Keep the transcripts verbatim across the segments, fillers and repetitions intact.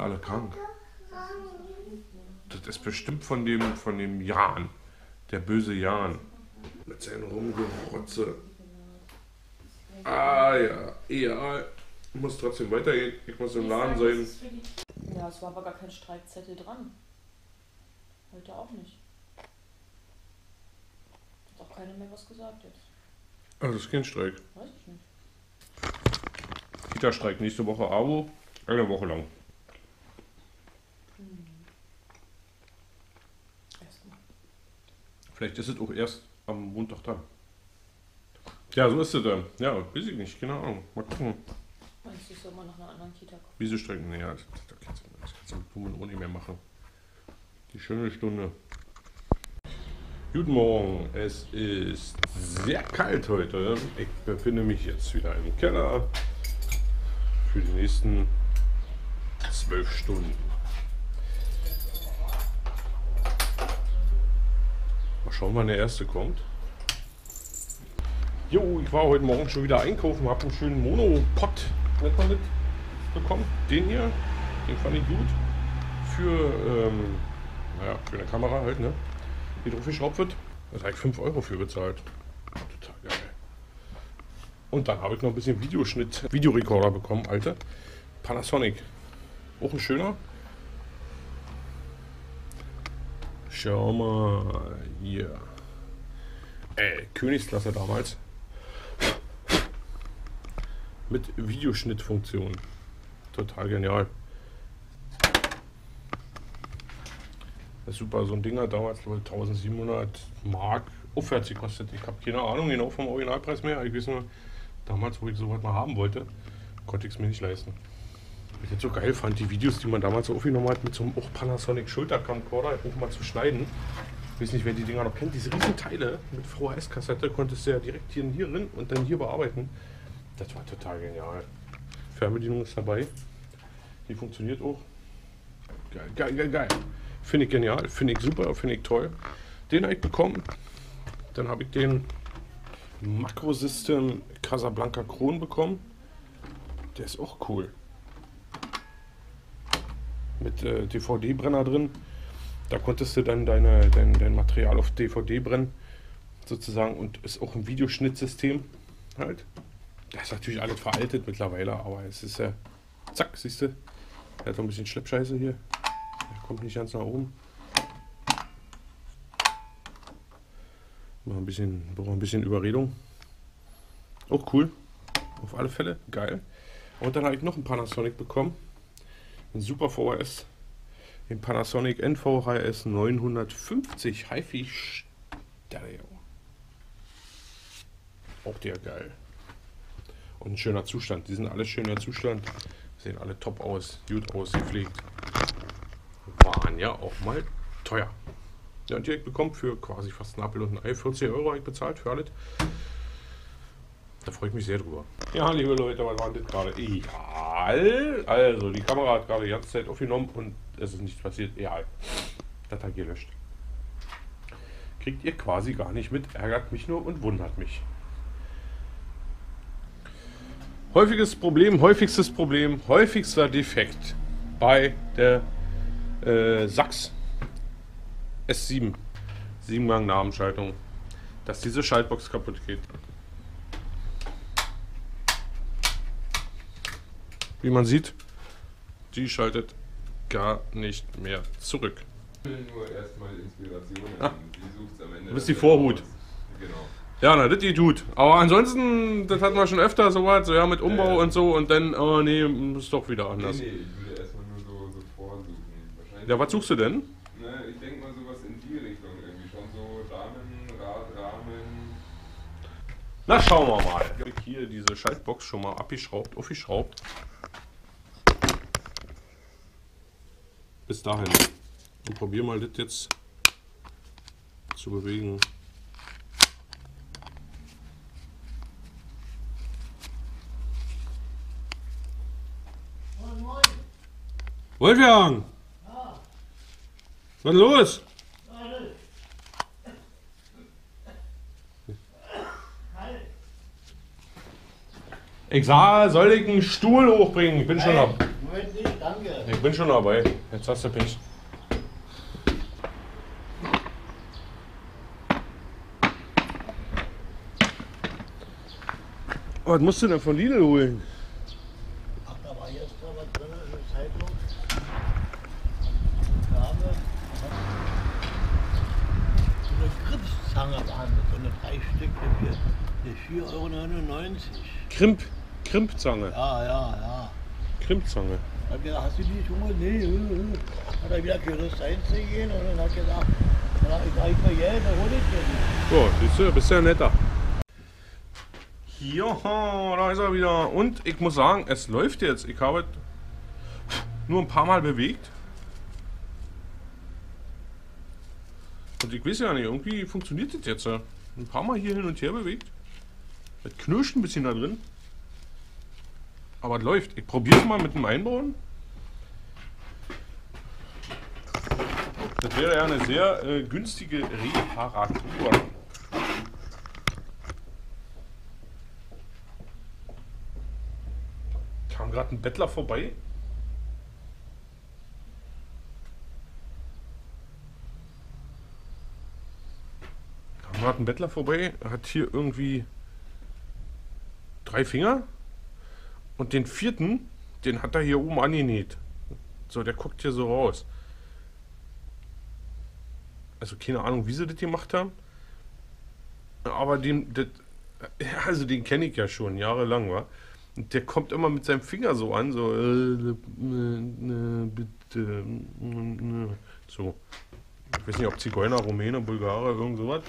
alle krank. Das ist bestimmt von dem, von dem Jan. Der böse Jan. Mit seinen Rumgerotze. Ah ja, egal. Muss trotzdem weitergehen. Ich muss im Laden sein. Ja, es war aber gar kein Streikzettel dran. Heute auch nicht. Hat auch keiner mehr was gesagt jetzt. Ah, das ist kein Streik. Weiß ich nicht. Kita-Streik nächste Woche, Abo. Eine Woche lang. Hm. Erstmal. Vielleicht ist es auch erst am Montag dann. Ja, so ist es dann. Ja, weiß ich nicht. Keine Ahnung. Mal gucken. Meinst du, ich soll mal nach einer anderen Kita gucken? Wieso strecken? Naja, das, das, kannst du, das kannst du mit Blumen und nicht mehr machen. Die schöne Stunde. Guten Morgen. Es ist sehr kalt heute. Ich befinde mich jetzt wieder im Keller. Für die nächsten zwölf Stunden. Mal schauen, wann der erste kommt. Jo, ich war heute Morgen schon wieder einkaufen, habe einen schönen Monopod bekommen. Den hier, den fand ich gut. Für, ähm, naja, für eine Kamera halt, ne? Die drauf geschraubt wird. Da habe ich fünf Euro für bezahlt. Total geil. Und dann habe ich noch ein bisschen Videoschnitt, Videorekorder bekommen, Alter. Panasonic. Auch ein schöner. Schau mal hier. Ey, Königsklasse damals. Mit Videoschnittfunktion. Total genial. Das ist super, so ein Ding hat damals glaube ich eintausendsiebenhundert Mark aufwärts gekostet. Ich habe keine Ahnung genau vom Originalpreis mehr. Ich weiß nur, damals, wo ich sowas mal haben wollte, konnte ich es mir nicht leisten. Was ich jetzt so geil fand, die Videos, die man damals so aufgenommen hat, mit so einem auch Panasonic Schultercamcorder, auch mal zu schneiden. Ich weiß nicht, wer die Dinger noch kennt. Diese riesen Teile mit V H S-Kassette konntest du ja direkt hier, hier drin und dann hier bearbeiten. Das war total genial. Fernbedienung ist dabei. Die funktioniert auch. Geil, geil, geil, geil. Finde ich genial, finde ich super, finde ich toll. Den habe ich bekommen. Dann habe ich den Macro-System Casablanca Kron bekommen. Der ist auch cool. Mit äh, D V D-Brenner drin. Da konntest du dann deine, dein, dein Material auf D V D brennen. Sozusagen. Und ist auch ein Videoschnittsystem halt. Das ist natürlich alles veraltet mittlerweile, aber es ist ja. Äh, zack, siehst du. Er hat noch ein bisschen Schleppscheiße hier. Er kommt nicht ganz nach oben. Mal ein bisschen, braucht ein bisschen Überredung. Auch cool. Auf alle Fälle. Geil. Und dann habe ich noch einen Panasonic bekommen. Ein super V H S. Den Panasonic N V H S neunhundertfünfzig HiFi Stereo. Auch der geil. Und ein schöner Zustand. Die sind alle schöner Zustand. Sehen alle top aus. Gut ausgepflegt. Waren ja auch mal teuer. Ja, und direkt bekommen für quasi fast ein Apfel und ein Ei. vierzig Euro habe ich bezahlt für alles. Da freue ich mich sehr drüber. Ja, liebe Leute, was war das gerade? Egal. Also, die Kamera hat gerade die ganze Zeit aufgenommen und es ist nichts passiert. Egal. Das hat gelöscht. Kriegt ihr quasi gar nicht mit. Ärgert mich nur und wundert mich. Häufiges Problem, häufigstes Problem, häufigster Defekt bei der äh, Sachs S sieben. Siebengang Namensschaltung. Dass diese Schaltbox kaputt geht. Wie man sieht, die schaltet gar nicht mehr zurück. Ich will nur erstmal Inspiration. Ah. Die sucht's am Ende. Du bist die Vorhut. Genau. Ja, na, das geht gut. Aber ansonsten, das hatten wir schon öfter so was, so ja, mit Umbau Ja, ja. und so und dann, oh nee, ist doch wieder Nee, anders. nee, ich würde erstmal nur so, so vorsuchen. Wahrscheinlich. Ja, was suchst du denn? Ne, ich denke mal sowas in die Richtung irgendwie. Schon so Rahmen, Radrahmen. Na, schauen wir mal. Ich habe hier diese Schaltbox schon mal abgeschraubt, aufgeschraubt. Bis dahin. Und probier mal das jetzt zu bewegen. Wolfgang! Ja. Was ist los? Warte. Halt. Ich sah, soll ich einen Stuhl hochbringen? Ich bin schon Nein, ab. Moment nicht, da danke. Ich bin schon dabei. Jetzt hast du Pech. Was musst du denn von Lidl holen? Ach, da war jetzt da was drin in der Zeitung. Dame. So eine Griffzange waren das, so eine drei Stück für, für vier Euro neunundneunzig. Krimp, Krimpzange. Ja, ja, ja. Krimpzange. Ich hab gesagt, hast du die schon mal? Nee, äh, äh. Hat er wieder Gerüst einzugehen und dann hat er gesagt, dann hab ich sag ich mal Geld, dann hol ich dir nicht. So, siehst du, bist ja netter. Ja, da ist er wieder. Und ich muss sagen, es läuft jetzt. Ich habe nur ein paar Mal bewegt. Und ich weiß ja nicht, irgendwie funktioniert das jetzt. Ein paar Mal hier hin und her bewegt. Es knirscht ein bisschen da drin. Aber es läuft. Ich probiere es mal mit dem Einbauen. Das wäre ja eine sehr äh, günstige Reparatur. Kam gerade ein Bettler vorbei. Kam gerade ein Bettler vorbei. Hat hier irgendwie drei Finger. Und den vierten, den hat er hier oben angenäht. So, der guckt hier so raus. Also keine Ahnung, wie sie das gemacht haben. Aber den, das, also den kenne ich ja schon jahrelang, wa? Und der kommt immer mit seinem Finger so an, so, äh, äh, bitte, äh, so. Ich weiß nicht, ob Zigeuner, Rumäne, Bulgare, irgend sowas.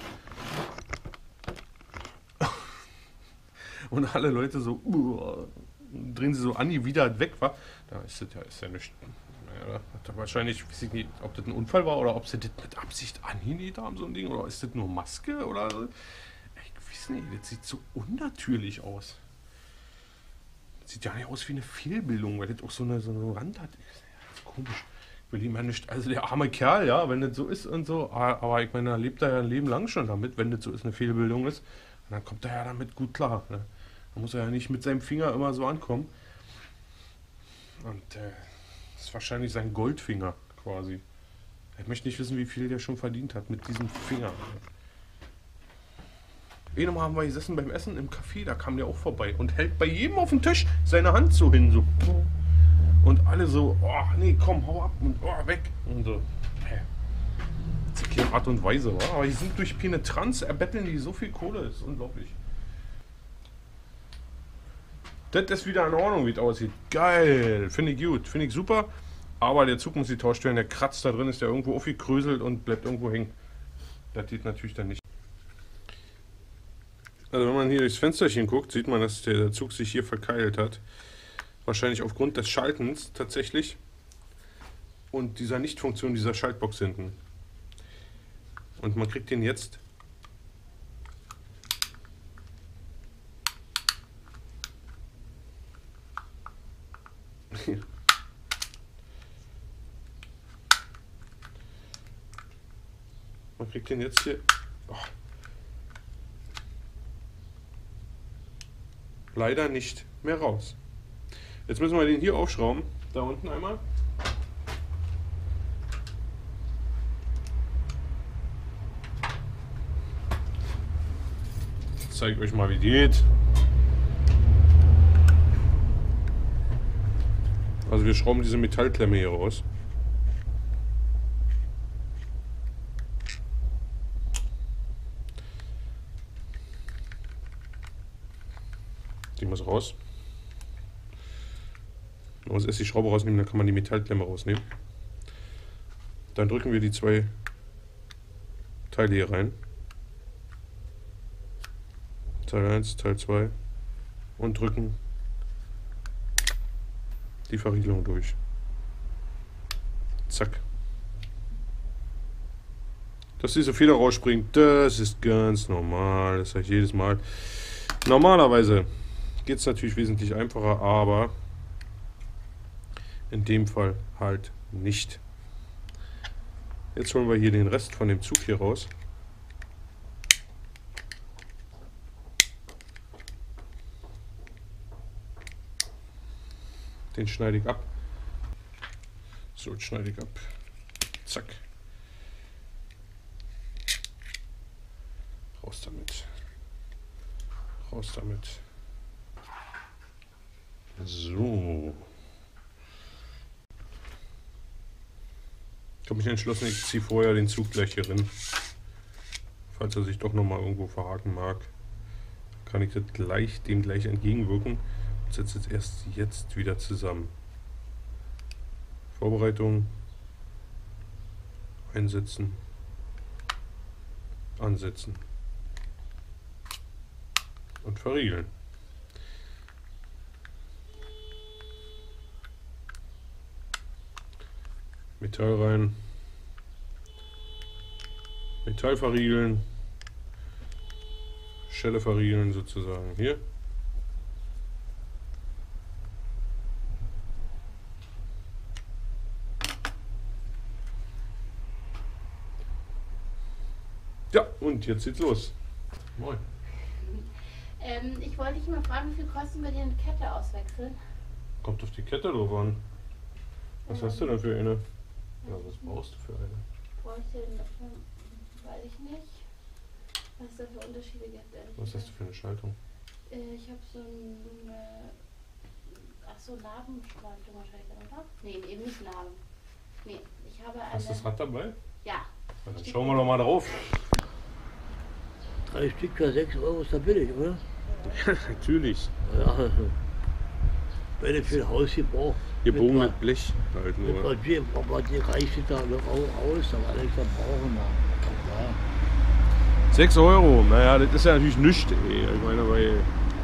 Und alle Leute so, uh, drehen sie so an, die wieder weg war. Da ist das ja, ist ja nichts. Naja, hat er wahrscheinlich, weiß ich nicht, ob das ein Unfall war oder ob sie das mit Absicht angenäht haben, so ein Ding, oder ist das nur Maske oder so. Ich weiß nicht, das sieht so unnatürlich aus. Das sieht ja nicht aus wie eine Fehlbildung, weil das auch so eine, so eine Rand hat. Ja, komisch. Ich will ihm ja nicht, also der arme Kerl, ja, wenn das so ist und so, aber ich meine, er lebt da ja ein Leben lang schon damit, wenn das so ist, eine Fehlbildung ist. Und dann kommt er ja damit gut klar. Ne? Da muss er ja nicht mit seinem Finger immer so ankommen. Und äh, das ist wahrscheinlich sein Goldfinger quasi. Ich möchte nicht wissen, wie viel der schon verdient hat mit diesem Finger. Einmal haben wir gesessen beim Essen im Café, da kam der auch vorbei und hält bei jedem auf den Tisch seine Hand so hin. So. Und alle so, oh nee, komm, hau ab und oh, weg. Und so. Hä? Das ist keine Art und Weise, wa? Aber die sind durch Penetranz, erbetteln die so viel Kohle, das ist unglaublich. Das ist wieder in Ordnung, wie es aussieht. Geil, finde ich gut, finde ich super. Aber der Zug muss getauscht werden, der kratzt da drin, ist ja irgendwo aufgekröselt und bleibt irgendwo hängen. Das geht natürlich dann nicht. Also wenn man hier durchs Fensterchen guckt, sieht man, dass der Zug sich hier verkeilt hat. Wahrscheinlich aufgrund des Schaltens tatsächlich. Und dieser Nichtfunktion dieser Schaltbox hinten. Und man kriegt den jetzt man kriegt den jetzt hier oh. leider nicht mehr raus. Jetzt müssen wir den hier aufschrauben. Da unten einmal. Ich zeige euch mal, wie geht. Also wir schrauben diese Metallklemme hier raus. Die muss raus. Man muss erst die Schraube rausnehmen, dann kann man die Metallklemme rausnehmen. Dann drücken wir die zwei Teile hier rein. Teil eins, Teil zwei und drücken die Verriegelung durch. Zack. Dass diese Feder rausspringt, das ist ganz normal. Das sage ich jedes Mal. Normalerweise geht es natürlich wesentlich einfacher, aber in dem Fall halt nicht. Jetzt holen wir hier den Rest von dem Zug hier raus. Den schneide ich ab. So, jetzt schneide ich ab. Zack. Raus damit. Raus damit. So. Ich habe mich entschlossen, ich ziehe vorher den Zug gleich hier rein. Falls er sich doch nochmal irgendwo verhaken mag, kann ich das gleich, dem gleich entgegenwirken und setze es erst jetzt wieder zusammen. Vorbereitung. Einsetzen. Ansetzen. Und verriegeln. Metall rein. Metall verriegeln. Schelle verriegeln sozusagen. Hier. Ja, und jetzt geht's los. Moin. Ähm, ich wollte dich mal fragen, wie viel kostet bei dir eine Kette auswechseln? Kommt auf die Kette drauf an. Was Ähm, hast du denn für eine? Ja, was brauchst du für eine? Bräuchte ich denn dafür? Weiß ich nicht. Was es da für Unterschiede gibt. ehrlich Was hast du gesagt. für eine Schaltung? Äh, ich habe so eine. Ach so, Nabenschaltung wahrscheinlich, oder? Nee, eben nicht Naben. Nee, ich habe eine. Hast du das Rad dabei? Ja. Na, dann schauen wir doch mal drauf. Drei Stück für sechs Euro ist ja billig, oder? Natürlich. Ja. Wenn du für ein Hausgebrauch. Gebogen mit mit Blech halt Mit nur. Papier, aber die reicht da noch au- aus, aber alles verbrauchen wir. Ja. sechs Euro, naja, das ist ja natürlich nichts, ey. Ich meine, weil.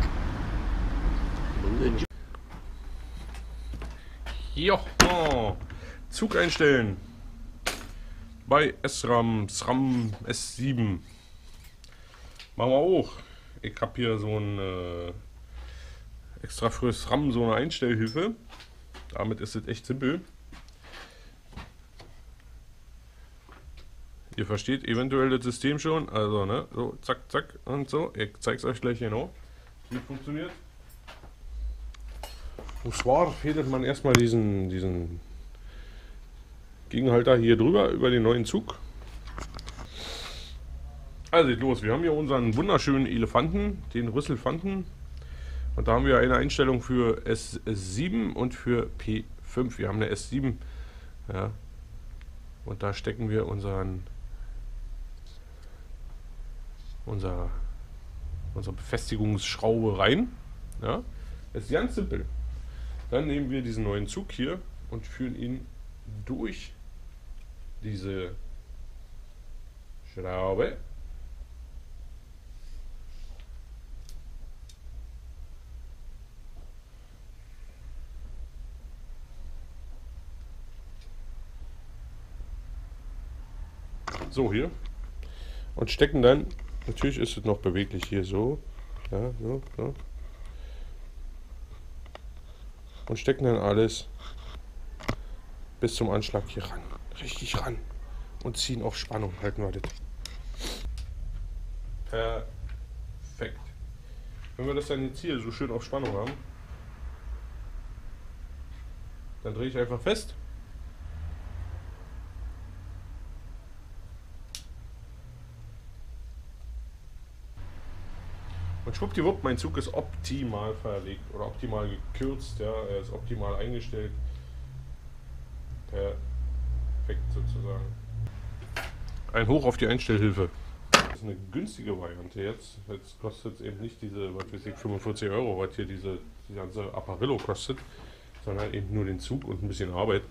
Jo, oh. Zug einstellen. Bei S-RAM, SRAM S sieben. Machen wir auch. Ich habe hier so ein äh, extra für SRAM, so eine Einstellhilfe. Damit ist es echt simpel. Ihr versteht eventuell das System schon. Also, ne, so, zack, zack und so. Ich zeige es euch gleich genau, wie es funktioniert. Und zwar fädelt man erstmal diesen, diesen Gegenhalter hier drüber über den neuen Zug. Also geht los, wir haben hier unseren wunderschönen Elefanten, den Rüsselfanten. Und da haben wir eine Einstellung für S sieben und für P fünf. Wir haben eine S sieben. Ja. Und da stecken wir unseren unser, unsere Befestigungsschraube rein. Ja. Das ist ganz simpel. Dann nehmen wir diesen neuen Zug hier und führen ihn durch diese Schraube. So hier. Und stecken dann, natürlich ist es noch beweglich hier so. Ja, so, so. Und stecken dann alles bis zum Anschlag hier ran. Richtig ran. Und ziehen auf Spannung. Halten wir das. Perfekt. Wenn wir das dann jetzt hier so schön auf Spannung haben, dann drehe ich einfach fest. Und schwuppdiwupp, mein Zug ist optimal verlegt oder optimal gekürzt, ja, er ist optimal eingestellt. Perfekt sozusagen. Ein Hoch auf die Einstellhilfe. Das ist eine günstige Variante jetzt. Jetzt kostet es eben nicht diese, was weiß ich, fünfundvierzig Euro, was hier diese, die ganze Apparillo kostet, sondern eben nur den Zug und ein bisschen Arbeit.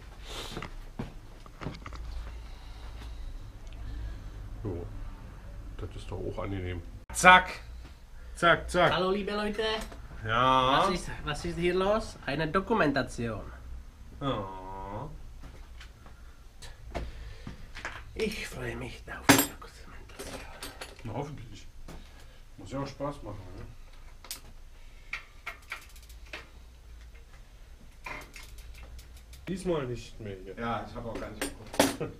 So, das ist doch auch angenehm. Zack! Zack, zack. Hallo liebe Leute, Ja. was ist, was ist hier los? Eine Dokumentation. Ja. Ich freue mich auf die Dokumentation. Na, hoffentlich. Muss ja auch Spaß machen, ne? Diesmal nicht mehr hier. Ja, ich habe auch gar nicht geguckt.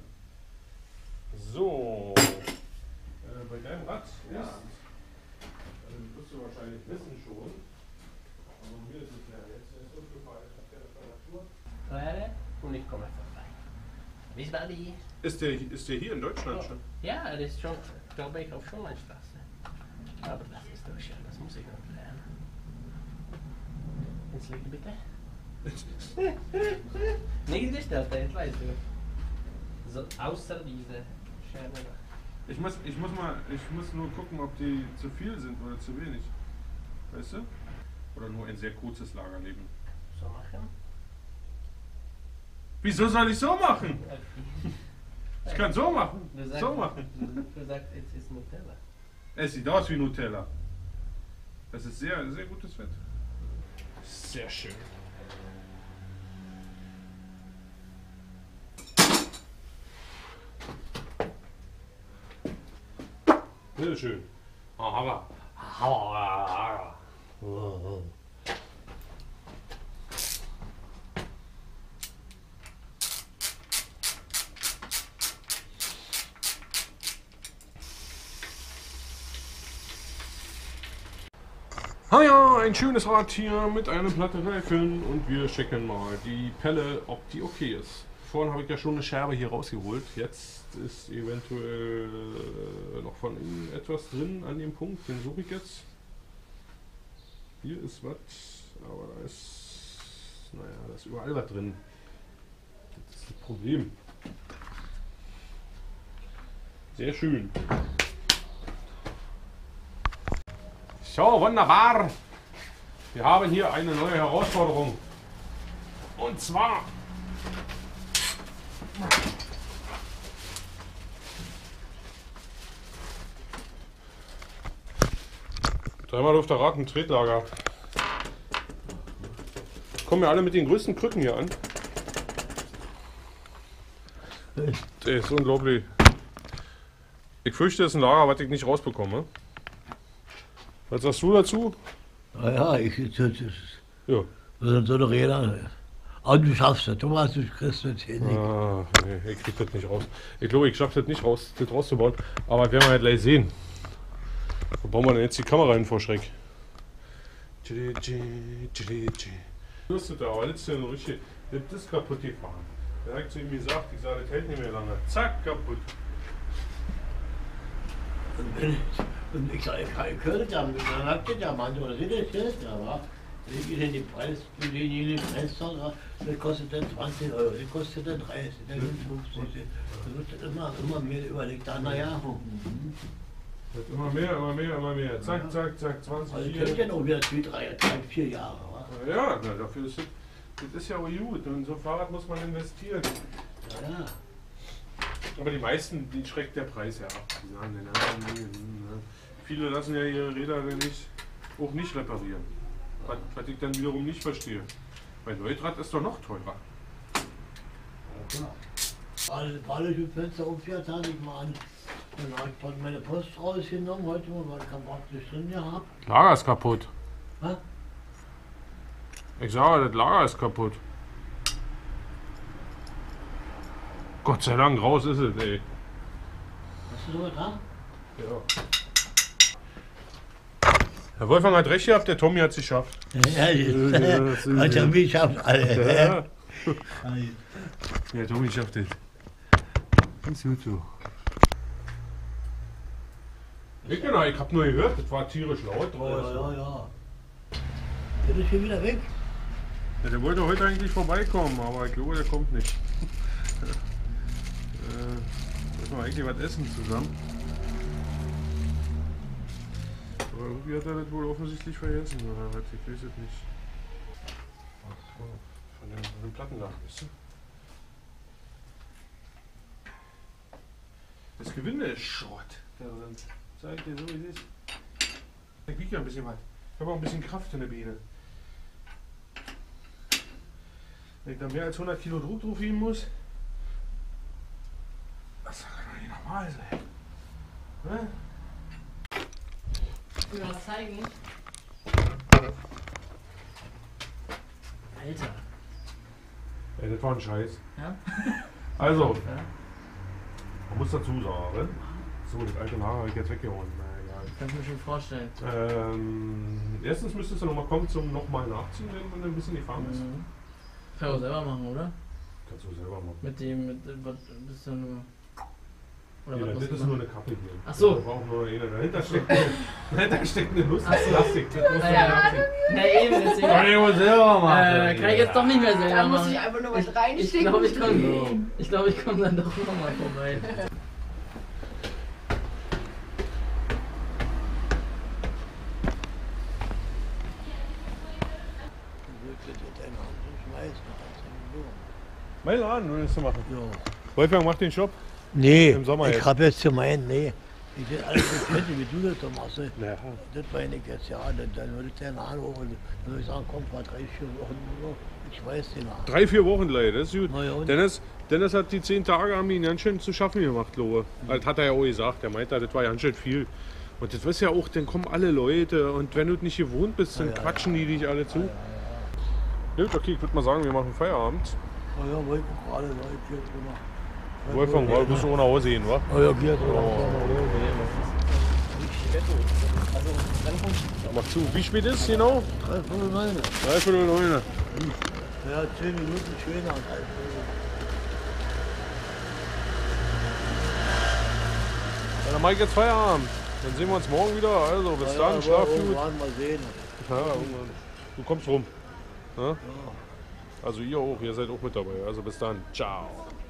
So. Äh, bei deinem Rad ist. Ja. Also, das wirst du wahrscheinlich wissen schon. Aber mir ist es ja jetzt erst aufgefallen, ich habe keine Reparatur. Rede und ich komme vorbei. Wiesbaden. Ist der, ist der hier in Deutschland schon? Ja, das ist schon, glaube ich, auf Schulmannstraße. Aber das ist doch schön, das muss ich noch lernen. Ins Licht bitte. Nicht gestellt, das weißt du. So, außer diese Scherbe. Ich muss, ich muss mal, ich muss nur gucken, ob die zu viel sind oder zu wenig. Weißt du? Oder nur ein sehr kurzes Lagerleben. So machen. Wieso soll ich so machen? Ich kann so machen. Du sagst, So machen. Du, du sagst, es ist Nutella. Es sieht aus wie Nutella. Das ist sehr, sehr gutes Fett. Sehr schön. Sehr schön. Aha. Ah ja, ein schönes Rad hier mit einer Platte Reifen und wir checken mal die Pelle, ob die okay ist. Vorhin habe ich ja schon eine Scherbe hier rausgeholt. Jetzt ist eventuell noch von innen etwas drin an dem Punkt. Den suche ich jetzt. Hier ist was, aber da ist, naja, da ist überall was drin. Das ist das Problem. Sehr schön. So, wunderbar. Wir haben hier eine neue Herausforderung. Und zwar dreimal auf der Rad ein Tretlager. Kommen ja alle mit den größten Krücken hier an. Das ist unglaublich. Ich fürchte, das ist ein Lager, was ich nicht rausbekomme. Was sagst du dazu? Naja, ich, das, das, Ja. das sind so eine Räder. Aber du schaffst das, Thomas, du kriegst das hin. Ah, nee, ich krieg das nicht raus. Ich glaube, ich schaffe das nicht raus, das rauszubauen. Aber das werden wir halt gleich sehen. Wo bauen wir denn jetzt die Kamera hin vor Schreck? Lustig, aber das ist ja so richtig. Das ist kaputt gefahren. Der hat zu ihm gesagt, ich sage, das hält nicht mehr lange. Zack, kaputt. Und, wenn, und ich sage, ich höre das ja, dann habt ihr ja manchmal, das ist das, aber wenn ich den den Preis, den den Preis sage, das kostet dann zwanzig Euro, das kostet dann dreißig, dann fünfzig. Da wird dann immer, immer mehr überlegt, dann, naja, Immer mehr, immer mehr, immer mehr. Zack, zack, zack, zwanzig, also ich hier. könnte ja noch wieder zwei, drei, drei, vier Jahre. Wa? Ja, na, dafür ist das, das ist ja auch gut. Und so ein Fahrrad muss man investieren. Ja, ja. Aber die meisten, die schreckt der Preis ja ab. Die sagen, nein, nein, nein, nein. Viele lassen ja ihre Räder dann nicht, auch nicht reparieren. Was, was ich dann wiederum nicht verstehe. Bei Neutrad ist doch noch teurer. Ja, klar. Alle, alle die Fenster umfährt, hatte ich mal an. Dann habe ich dort meine Post rausgenommen, heute mal, weil ich kein praktisch drin gehabt. Lager ist kaputt. Was? Ich sage, das Lager ist kaputt. Gott sei Dank, raus ist es, ey. Hast du sowas da? Ja. Herr Wolfgang hat recht gehabt, der Tommy hat es geschafft. Ja, das hat ja mich geschafft, alle. Ja. Ja, Tommy schafft es. Ganz gut so. Ich, genau, ich hab nur gehört, das war tierisch laut Ja, draußen. ja, ja. Der ist hier wieder weg. Ja, der wollte heute eigentlich vorbeikommen, aber ich glaube, der kommt nicht. äh, müssen wir eigentlich was essen zusammen. Aber irgendwie hat er das wohl offensichtlich vergessen, oder was? Ich weiß es nicht. Ach so, von dem, von dem Plattenladen, weißt du? Das Gewinde ist Schrott da drin. Sag ich dir so, wie es ist. Ich wiege ja ein bisschen was. Ich habe auch ein bisschen Kraft in der Beine. Wenn ich da mehr als hundert Kilo Druck drauf geben muss, das kann doch nicht normal sein. Ne? Will ich was zeigen? Alter. Ey, das war ein Scheiß. Ja? Also, Ja. man muss dazu sagen, so, das alte Lager habe ich jetzt weggehauen. Na egal. Kann ich mir schon vorstellen. Ähm, erstens müsstest du nochmal kommen zum nochmal nachziehen, wenn man ein bisschen gefahren ist. Mhm. Kann ich auch selber machen, oder? Kannst du selber machen. Mit dem, mit, was bist du nur. Oder Nee, was das musst ist du nur machen? eine Kappe hier. Ach so. Da brauchen wir nur eine. Dahinter steckt eine, dahinter steckt eine Lust. Ach so. Plastik. Das muss Ah, ja, okay. Na eben, deswegen. Kann ich wohl selber machen. Äh, kann ich jetzt doch nicht mehr selber Da muss machen. ich einfach nur was Ich reinstecken. glaube, ich komme Ja. ich glaub, ich komm dann doch nochmal vorbei. Mein Laden willst du machen. Ja. Wolfgang macht den Job. Nee, Im Sommer ich jetzt. habe jetzt gemeint, nee. Ich will alles so Kette, wie du das so machst. Naja. Das meine ich jetzt, ja. Dann, dann würde ich den anrufen und dann würde ich sagen, komm, mal drei, vier Wochen nur. Ich weiß den Namen. Drei, vier Wochen gleich, das ist gut. Na ja, und? Dennis, Dennis hat die zehn Tage haben ihn ganz schön zu schaffen gemacht, glaube ich. Das hat er ja auch gesagt. Er meinte, das war ganz schön viel. Und das ist ja auch, dann kommen alle Leute und wenn du nicht gewohnt bist, dann Ja, ja, quatschen die dich alle zu. Gut, okay, ich würde mal sagen, wir machen Feierabend. Na ja, wollte ich gerade Leute hier drüber. Wolfgang, wir müssen auch nach Hause gehen, wa? Na ja, hier drüber. Mach zu. Wie spät ist es genau? Drei Viertel neun. Dreiviertel neun. Ja, zehn Minuten schöner. Ja, dann mach ich jetzt Feierabend. Dann sehen wir uns morgen wieder. Also bis Ja, dann, schlaf gut. irgendwann mal sehen. Ja, irgendwann. Du kommst rum. Ja? Also ihr auch, ihr seid auch mit dabei. Also bis dann. Ciao.